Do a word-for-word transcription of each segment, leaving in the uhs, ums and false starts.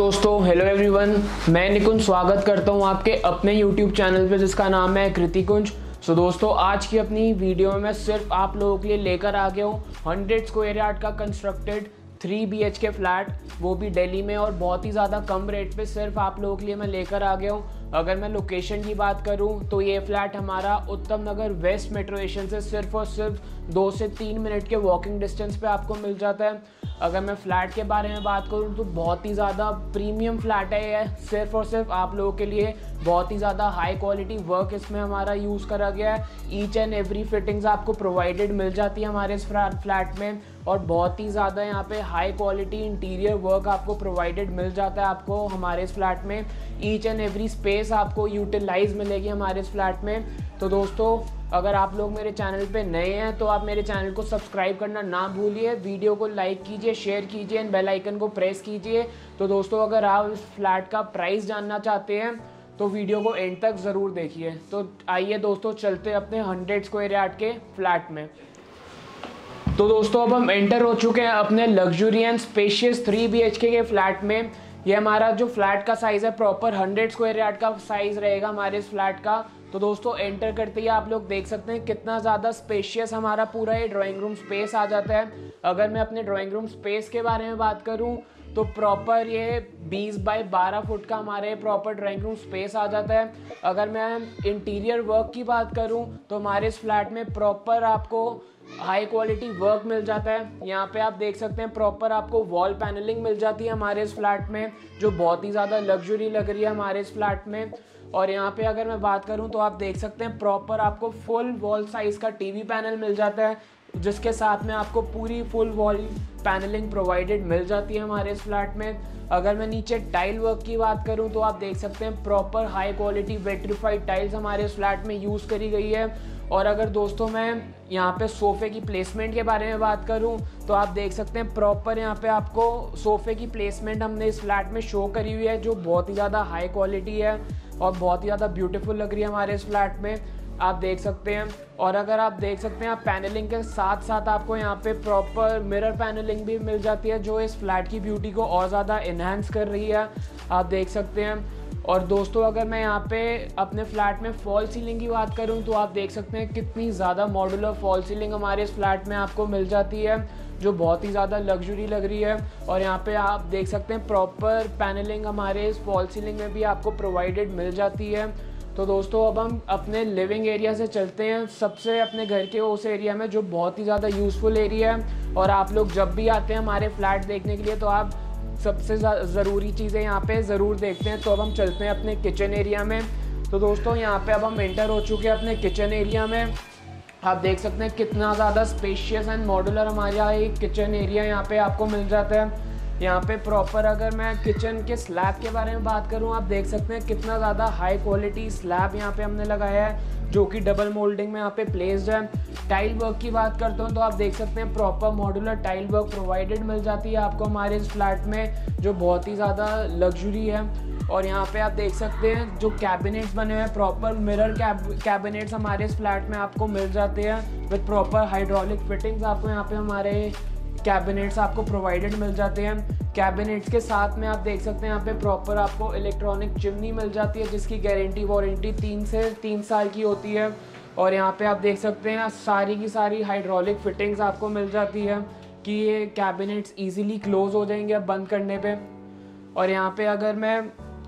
दोस्तों, hello everyone, मैं निकुंज स्वागत करता हूं आपके अपने यूट्यूब चैनल पे जिसका नाम है कृति कुंज। सो दोस्तों, आज की अपनी वीडियो में मैं सिर्फ आप लोगों के लिए लेकर आ गया हूँ हंड्रेड स्क्वायर यार्ड का constructed three B H K flat, वो भी दिल्ली में और बहुत ही ज़्यादा कम रेट पे सिर्फ आप लोगों के लिए मैं लेकर आ गया हूँ। अगर मैं लोकेशन की बात करूँ तो ये फ्लैट हमारा उत्तम नगर वेस्ट मेट्रो स्टेशन से सिर्फ और सिर्फ दो से तीन मिनट के वॉकिंग डिस्टेंस पे आपको मिल जाता है। अगर मैं फ़्लैट के बारे में बात करूँ तो बहुत ही ज़्यादा प्रीमियम फ्लैट है ये, सिर्फ और सिर्फ आप लोगों के लिए। बहुत ही ज़्यादा हाई क्वालिटी वर्क इसमें हमारा यूज़ करा गया है। ईच एंड एवरी फिटिंग्स आपको प्रोवाइडेड मिल जाती है हमारे इस फ्लैट में, और बहुत ही ज़्यादा यहाँ पे हाई क्वालिटी इंटीरियर वर्क आपको प्रोवाइडेड मिल जाता है आपको हमारे इस फ्लैट में। ईच एंड एवरी स्पेस आपको यूटिलाइज मिलेगी हमारे इस फ्लैट में। तो दोस्तों, अगर आप लोग मेरे चैनल पे नए हैं तो आप मेरे चैनल को सब्सक्राइब करना ना भूलिए, वीडियो को लाइक कीजिए, शेयर कीजिए एंड बेल आइकन को प्रेस कीजिए। तो दोस्तों, अगर आप इस फ्लैट का प्राइस जानना चाहते हैं तो वीडियो को एंड तक ज़रूर देखिए। तो आइए दोस्तों, चलते अपने हंड्रेड स्क्वायर यार्ड के फ्लैट में। तो दोस्तों, अब हम एंटर हो चुके हैं अपने luxury and spacious three B H K K flat में। ये हमारा जो फ्लैट का साइज़ है प्रॉपर हंड्रेड स्क्वायर यार्ड का साइज़ रहेगा हमारे इस फ्लैट का। तो दोस्तों, एंटर करते ही आप लोग देख सकते हैं कितना ज़्यादा स्पेशियस हमारा पूरा ये ड्राइंग रूम स्पेस आ जाता है। अगर मैं अपने ड्राइंग रूम स्पेस के बारे में बात करूं तो प्रॉपर ये बीस बाई बारह फुट का हमारे प्रॉपर ड्राइंग रूम स्पेस आ जाता है। अगर मैं इंटीरियर वर्क की बात करूं तो हमारे इस फ्लैट में प्रॉपर आपको हाई क्वालिटी वर्क मिल जाता है। यहाँ पे आप देख सकते हैं प्रॉपर आपको वॉल पैनलिंग मिल जाती है हमारे इस फ्लैट में, जो बहुत ही ज़्यादा लग्जरी लग रही है हमारे इस फ्लैट में। और यहाँ पे अगर मैं बात करूँ तो आप देख सकते हैं प्रॉपर आपको फुल वॉल साइज़ का टीवी पैनल मिल जाता है, जिसके साथ में आपको पूरी फुल वॉल पैनलिंग प्रोवाइडेड मिल जाती है हमारे इस फ्लैट में। अगर मैं नीचे टाइल वर्क की बात करूं तो आप देख सकते हैं proper high quality vitrified tiles हमारे इस फ्लैट में यूज़ करी गई है। और अगर दोस्तों मैं यहाँ पे सोफ़े की प्लेसमेंट के बारे में बात करूँ तो आप देख सकते हैं प्रॉपर यहाँ पे आपको सोफ़े की प्लेसमेंट हमने इस फ्लैट में शो करी हुई है, जो बहुत ही ज़्यादा हाई क्वालिटी है और बहुत ही ज़्यादा ब्यूटीफुल लग रही है हमारे इस फ्लैट में, आप देख सकते हैं। और अगर आप देख सकते हैं आप पैनलिंग के साथ साथ आपको यहाँ पे प्रॉपर मिरर पैनलिंग भी मिल जाती है, जो इस फ्लैट की ब्यूटी को और ज़्यादा इन्हांस कर रही है, आप देख सकते हैं। और दोस्तों, अगर मैं यहाँ पे अपने फ्लैट में फॉल सीलिंग की बात करूँ तो आप देख सकते हैं कितनी ज़्यादा मॉड्यूलर फॉल सीलिंग हमारे इस फ्लैट में आपको मिल जाती है, जो बहुत ही ज़्यादा लग्जरी लग रही है। और यहाँ पे आप देख सकते हैं प्रॉपर पैनलिंग हमारे इस फॉल सीलिंग में भी आपको प्रोवाइडेड मिल जाती है। तो दोस्तों, अब हम अपने लिविंग एरिया से चलते हैं सबसे अपने घर के उस एरिया में जो बहुत ही ज़्यादा यूज़फुल एरिया है। और आप लोग जब भी आते हैं हमारे फ्लैट देखने के लिए तो आप सबसे ज़रूरी चीज़ें यहाँ पे ज़रूर देखते हैं। तो अब हम चलते हैं अपने किचन एरिया में। तो दोस्तों, यहाँ पे अब हम एंटर हो चुके हैं अपने किचन एरिया में। आप देख सकते हैं कितना ज़्यादा स्पेशियस एंड मॉड्यूलर हमारा एक किचन एरिया यहाँ पे आपको मिल जाता है। यहाँ पे प्रॉपर अगर मैं किचन के स्लैब के बारे में बात करूँ, आप देख सकते हैं कितना ज़्यादा हाई क्वालिटी स्लैब यहाँ पे हमने लगाया है, जो कि डबल मोल्डिंग में यहाँ पे प्लेस्ड है। टाइल वर्क की बात करता हूँ तो आप देख सकते हैं proper modular tile work provided मिल जाती है आपको हमारे इस फ्लैट में, जो बहुत ही ज़्यादा लग्जरी है। और यहाँ पे आप देख सकते हैं जो कैबिनेट्स बने हुए हैं प्रॉपर मिरर कैबिनेट्स हमारे इस फ्लैट में आपको मिल जाते हैं विद प्रॉपर हाइड्रोलिक फिटिंग्स। आपको यहाँ पे हमारे कैबिनेट्स आपको प्रोवाइडेड मिल जाते हैं। कैबिनेट्स के साथ में आप देख सकते हैं यहाँ पे प्रॉपर आपको इलेक्ट्रॉनिक चिमनी मिल जाती है, जिसकी गारंटी वारंटी तीन से तीन साल की होती है। और यहाँ पे आप देख सकते हैं सारी की सारी हाइड्रोलिक फिटिंग्स आपको मिल जाती है कि ये कैबिनेट्स इजीली क्लोज हो जाएंगे अब बंद करने पे। और यहाँ पे अगर मैं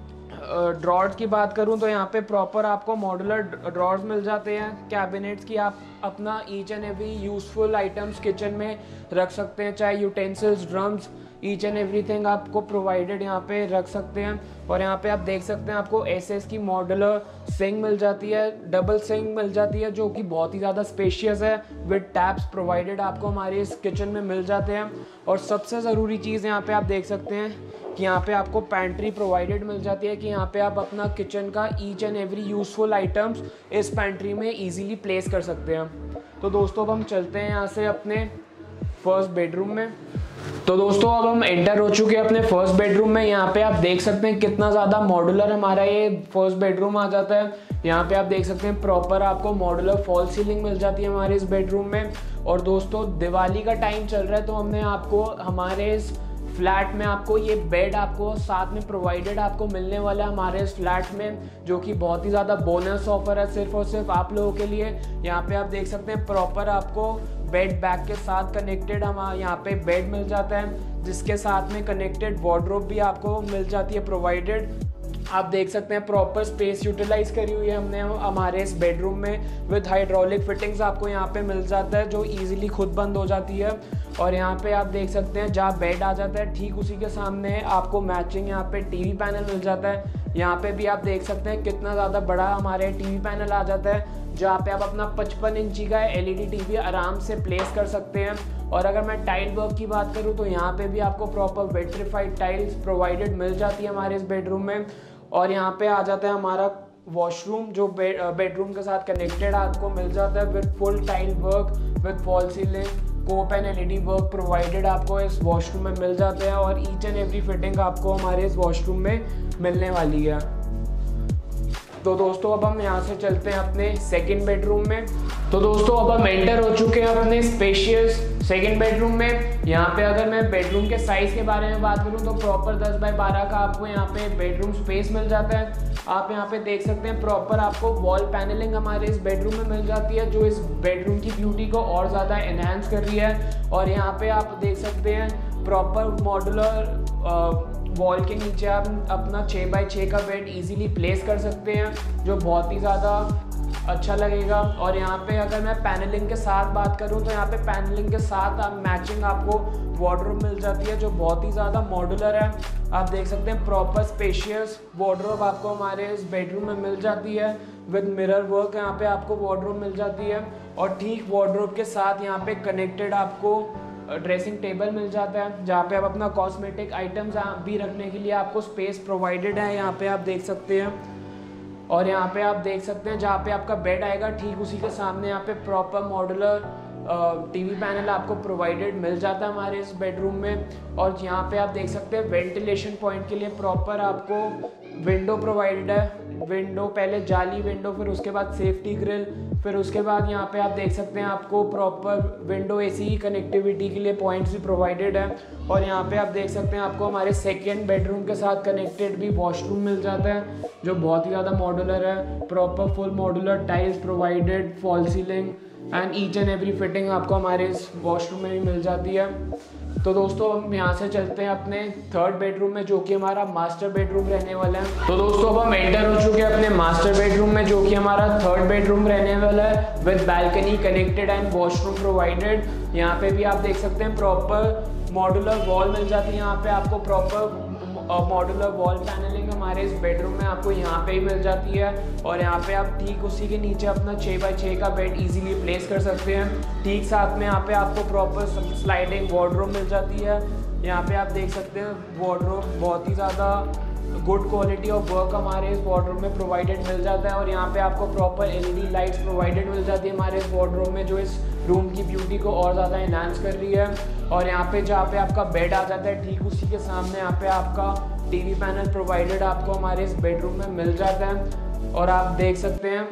ड्रॉर्स की बात करूं तो यहाँ पे प्रॉपर आपको मॉड्यूलर ड्रॉर्स मिल जाते हैं कैबिनेट्स की। आप अपना each and every useful items kitchen में रख सकते हैं, चाहे utensils, drums, each and everything आपको प्रोवाइडेड यहाँ पे रख सकते हैं। और यहाँ पे आप देख सकते हैं आपको एस एस की मॉड्यूलर सिंक मिल जाती है, डबल सिंक मिल जाती है, जो कि बहुत ही ज़्यादा स्पेशियस है विद टैप्स प्रोवाइडेड आपको हमारे इस किचन में मिल जाते हैं। और सबसे ज़रूरी चीज़ यहाँ पे आप देख सकते हैं कि यहाँ पे आपको पैंट्री प्रोवाइडेड मिल जाती है, कि यहाँ पे आप अपना किचन का each and every useful items इस पैंट्री में ईजिली प्लेस कर सकते हैं। तो दोस्तों, अब हम चलते हैं यहाँ से अपने फर्स्ट बेडरूम में। तो दोस्तों, अब हम एंटर हो चुके हैं अपने फर्स्ट बेडरूम में। यहाँ पे आप देख सकते हैं कितना ज़्यादा मॉड्यूलर हमारा ये फर्स्ट बेडरूम आ जाता है। यहाँ पे आप देख सकते हैं प्रॉपर आपको मॉड्यूलर फॉल सीलिंग मिल जाती है हमारे इस बेडरूम में। और दोस्तों, दिवाली का टाइम चल रहा है तो हमने आपको हमारे इस फ्लैट में आपको ये बेड आपको साथ में प्रोवाइडेड आपको मिलने वाला है हमारे इस फ्लैट में, जो कि बहुत ही ज़्यादा बोनस ऑफर है सिर्फ और सिर्फ आप लोगों के लिए। यहाँ पे आप देख सकते हैं प्रॉपर आपको बेड बैग के साथ कनेक्टेड हम यहाँ पे बेड मिल जाता है, जिसके साथ में कनेक्टेड वार्डरोब भी आपको मिल जाती है प्रोवाइडेड। आप देख सकते हैं प्रॉपर स्पेस यूटिलाइज करी हुई है हमने हमारे इस बेडरूम में विद हाइड्रोलिक फिटिंग्स आपको यहाँ पे मिल जाता है, जो इजीली खुद बंद हो जाती है। और यहाँ पे आप देख सकते हैं जहाँ बेड आ जाता है ठीक उसी के सामने आपको मैचिंग यहाँ पे टीवी पैनल मिल जाता है। यहाँ पे भी आप देख सकते हैं कितना ज़्यादा बड़ा हमारे टीवी पैनल आ जाता है, जहाँ पे आप अपना पचपन इंची का एलईडी टीवी आराम से प्लेस कर सकते हैं। और अगर मैं टाइल वर्क की बात करूँ तो यहाँ पे भी आपको प्रॉपर वेट्रीफाइड टाइल्स प्रोवाइडेड मिल जाती है हमारे इस बेडरूम में। और यहाँ पे आ जाता है हमारा वॉशरूम, जो बेड बेडरूम के साथ कनेक्टेड आपको मिल जाता है with full tile work with fall ceiling, cove and LED work provided आपको इस वॉशरूम में मिल जाते हैं। और ईच एंड एवरी फिटिंग आपको हमारे इस वॉशरूम में मिलने वाली है। तो दोस्तों अब हम यहाँ से चलते हैं अपने सेकंड बेडरूम में। तो दोस्तों अब हम एंटर हो चुके हैं अपने स्पेशियस सेकंड बेडरूम में। यहाँ पे अगर मैं बेडरूम के साइज़ के बारे में बात करूँ तो प्रॉपर दस बाई बारह का आपको यहाँ पे बेडरूम स्पेस मिल जाता है। आप यहाँ पे देख सकते हैं प्रॉपर आपको वॉल पैनलिंग हमारे इस बेडरूम में मिल जाती है, जो इस बेडरूम की ब्यूटी को और ज़्यादा एनहांस कर रही है। और यहाँ पे आप देख सकते हैं प्रॉपर मॉड्यूलर वॉल के नीचे आप अपना छः बाई छः का बेड इजीली प्लेस कर सकते हैं, जो बहुत ही ज़्यादा अच्छा लगेगा। और यहाँ पे अगर मैं पैनलिंग के साथ बात करूँ तो यहाँ पे पैनलिंग के साथ आप मैचिंग आपको वार्डरोब मिल जाती है, जो बहुत ही ज़्यादा मॉड्यूलर है। आप देख सकते हैं प्रॉपर स्पेशियस वार्डरोब आपको हमारे इस बेडरूम में मिल जाती है विद मिरर वर्क। यहाँ पे आपको वार्डरोब मिल जाती है और ठीक वार्डरोब के साथ यहाँ पे कनेक्टेड आपको ड्रेसिंग टेबल मिल जाता है, जहाँ पे आप अपना कॉस्मेटिक आइटम्स भी रखने के लिए आपको स्पेस प्रोवाइडेड है, यहाँ पे आप देख सकते हैं। और यहाँ पे आप देख सकते हैं जहाँ पे आपका बेड आएगा ठीक उसी के सामने यहाँ पे प्रॉपर मॉड्यूलर टीवी पैनल आपको प्रोवाइडेड मिल जाता है हमारे इस बेडरूम में। और यहाँ पे आप देख सकते हैं वेंटिलेशन पॉइंट के लिए प्रॉपर आपको विंडो प्रोवाइडेड है। विंडो पहले जाली विंडो, फिर उसके बाद सेफ्टी ग्रिल, फिर उसके बाद यहाँ पे आप देख सकते हैं आपको प्रॉपर विंडो एसी कनेक्टिविटी के लिए पॉइंट्स भी प्रोवाइडेड है। और यहाँ पे आप देख सकते हैं आपको हमारे सेकेंड बेडरूम के साथ कनेक्टेड भी वॉशरूम मिल जाता है, जो बहुत ही ज़्यादा मॉड्यूलर है। Proper full modular tiles provided, fall ceiling and each and every fitting आपको हमारे इस वॉशरूम में भी मिल जाती है। तो दोस्तों हम यहाँ से चलते हैं अपने थर्ड बेडरूम में, जो कि हमारा मास्टर बेडरूम रहने वाला है। तो दोस्तों अब हम एंटर हो चुके हैं अपने मास्टर बेडरूम में, जो कि हमारा थर्ड बेडरूम रहने वाला है with balcony connected and washroom provided. यहाँ पे भी आप देख सकते हैं प्रॉपर मॉड्यूलर वॉल मिल जाती है। यहाँ पे आपको प्रॉपर मॉड्यूलर वॉल पैनलिंग हमारे इस बेडरूम में आपको यहाँ पे ही मिल जाती है। और यहाँ पे आप ठीक उसी के नीचे अपना छः बाई छः का बेड इजीली प्लेस कर सकते हैं। ठीक साथ में यहाँ पे आपको प्रॉपर स्लाइडिंग वार्डरोब मिल जाती है। यहाँ पे आप देख सकते हैं वार्डरोब बहुत ही ज़्यादा गुड क्वालिटी ऑफ वर्क हमारे इस वार्डरोब में प्रोवाइडेड मिल जाता है। और यहाँ पे आपको प्रॉपर एलईडी लाइट्स प्रोवाइडेड मिल जाती है हमारे इस वार्डरोब में, जो इस रूम की ब्यूटी को और ज़्यादा एनहांस कर रही है। और यहाँ पे जहाँ पे आपका बेड आ जाता है ठीक उसी के सामने यहाँ पे आपका टीवी पैनल प्रोवाइडेड आपको हमारे इस बेडरूम में मिल जाता है। और आप देख सकते हैं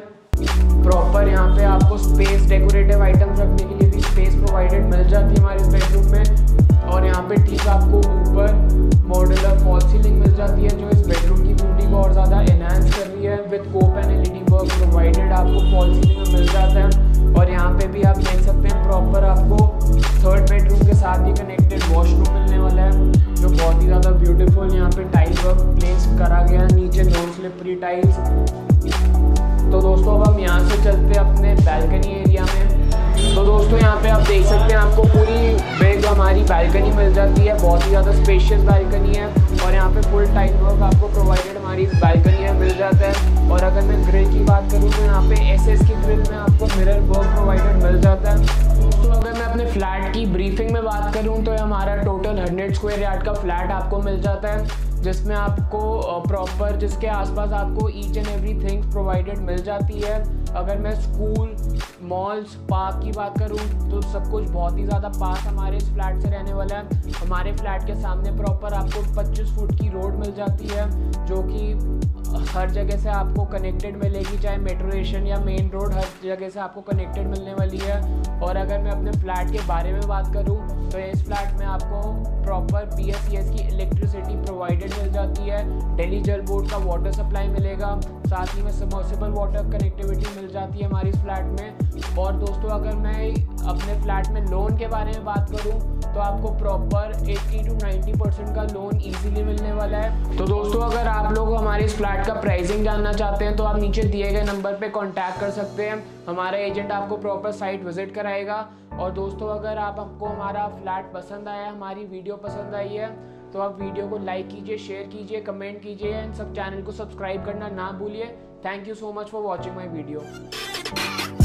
प्रॉपर यहाँ पे आपको स्पेस डेकोरेटिव आइटम्स रखने के लिए भी स्पेस प्रोवाइडेड मिल जाती है हमारे इस बेडरूम में। और यहाँ पे ठीक आपको ऊपर मॉड्यूलर फॉल सीलिंग मिल जाती है, जो इस बेडरूम की ब्यूटी को और ज़्यादा एनहांस कर रही है with cove and LED work provided आपको फॉल सीलिंग में मिल जाता है। और यहाँ पे भी आप देख सकते हैं प्रॉपर आपको थर्ड बेडरूम के साथ ही कनेक्टेड वॉशरूम मिलने वाला है, जो बहुत ही ज़्यादा ब्यूटीफुल यहाँ पे टाइल वर्क प्लेस करा गया है, नीचे नॉन स्लिपरी टाइल्स। तो दोस्तों अब हम यहाँ से चलते हैं अपने बैल्कनी एरिया में। तो दोस्तों यहाँ पे आप देख सकते हैं आपको पूरी बिग हमारी बैल्कनी मिल जाती है, बहुत ही ज़्यादा स्पेशियस बैल्कनी है। और यहाँ पे फुल टाइल वर्क आपको प्रोवाइडेड हमारी इस बैल्कनी में मिल जाता है। और अगर मैं ग्रिल की बात करूँ तो यहाँ पे एस एस की ग्रिल में आपको मिरर वर्क प्रोवाइडेड मिल जाता है। तो अगर मैं अपने फ्लैट की ब्रीफिंग में बात करूँ तो हमारा टोटल हंड्रेड स्क्वायर यार्ड का फ्लैट आपको मिल जाता है, जिसमें आपको प्रॉपर जिसके आसपास आपको each and everything provided मिल जाती है। अगर मैं स्कूल, मॉल्स, पार्क की बात करूं तो सब कुछ बहुत ही ज़्यादा पास हमारे इस फ्लैट से रहने वाला है। हमारे फ्लैट के सामने प्रॉपर आपको पच्चीस फुट की रोड मिल जाती है, जो कि हर जगह से आपको कनेक्टेड मिलेगी, चाहे मेट्रो स्टेशन या मेन रोड, हर जगह से आपको कनेक्टेड मिलने वाली है। और अगर मैं अपने फ्लैट के बारे में बात करूं तो इस फ्लैट में आपको प्रॉपर बी एच के की इलेक्ट्रिसिटी प्रोवाइडेड मिल जाती है, दिल्ली जल बोर्ड का वाटर सप्लाई मिलेगा, साथ ही में सबमर्सिबल वाटर कनेक्टिविटी मिल जाती है हमारी इस फ्लैट में। और दोस्तों अगर मैं अपने फ्लैट में लोन के बारे में बात करूं तो आपको प्रॉपर अस्सी टू नब्बे परसेंट का लोन इजीली मिलने वाला है। तो दोस्तों अगर आप लोग हमारे इस फ्लैट का प्राइसिंग जानना चाहते हैं तो आप नीचे दिए गए नंबर पे कांटेक्ट कर सकते हैं, हमारा एजेंट आपको प्रॉपर साइट विजिट कराएगा। और दोस्तों अगर आप आपको हमारा फ्लैट पसंद आया, हमारी वीडियो पसंद आई है तो आप वीडियो को लाइक कीजिए, शेयर कीजिए, कमेंट कीजिए, एंड सब चैनल को सब्सक्राइब करना ना भूलिए। Thank you so much for watching my video.